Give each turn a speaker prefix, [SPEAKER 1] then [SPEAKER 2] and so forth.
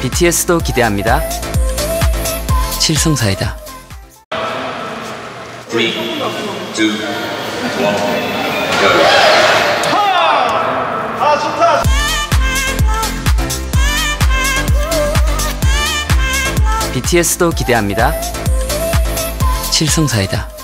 [SPEAKER 1] BTS도 기대합니다. 칠성사이다.
[SPEAKER 2] 3, 2, 1, go.
[SPEAKER 3] 좋다.
[SPEAKER 1] BTS도 기대합니다. 칠성사이다.